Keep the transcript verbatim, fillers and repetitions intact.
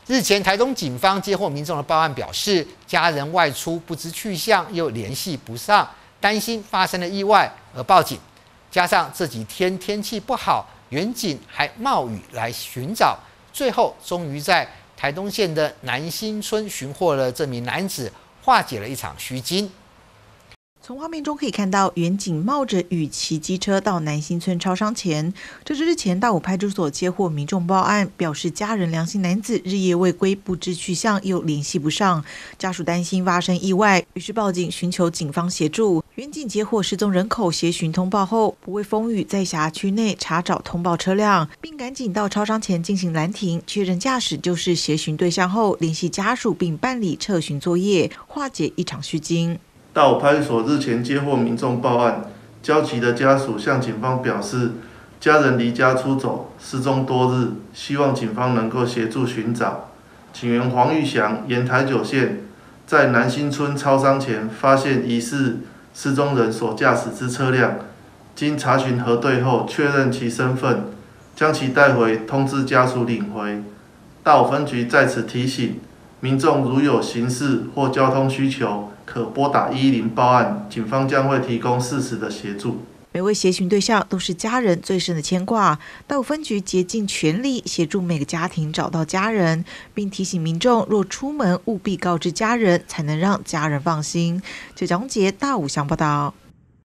日前，台东警方接获民众的报案，表示家人外出不知去向，又联系不上，担心发生了意外而报警。加上这几天天气不好，远警还冒雨来寻找，最后终于在台东县的南新村寻获了这名男子，化解了一场虚惊。 从画面中可以看到，远警冒着雨骑机车到南新村超商前。这是日前大武派出所接获民众报案，表示家人梁姓男子日夜未归，不知去向，又联系不上，家属担心发生意外，于是报警寻求警方协助。远警接获失踪人口协寻通报后，不畏风雨，在辖区内查找通报车辆，并赶紧到超商前进行拦停，确认驾驶就是协寻对象后，联系家属并办理撤寻作业，化解一场虚惊。 大武派出所日前接获民众报案，焦急的家属向警方表示，家人离家出走，失踪多日，希望警方能够协助寻找。警员黄玉祥沿台九线，在南新村超商前发现疑似失踪人所驾驶之车辆，经查询核对后确认其身份，将其带回通知家属领回。大武分局在此提醒民众，如有刑事或交通需求， 可拨打一一零报案，警方将会提供适时的协助。 每位协寻对象都是家人最深的牵挂，大武分局竭尽全力协助每个家庭找到家人，并提醒民众若出门务必告知家人，才能让家人放心。记者蒋杰大武乡报道。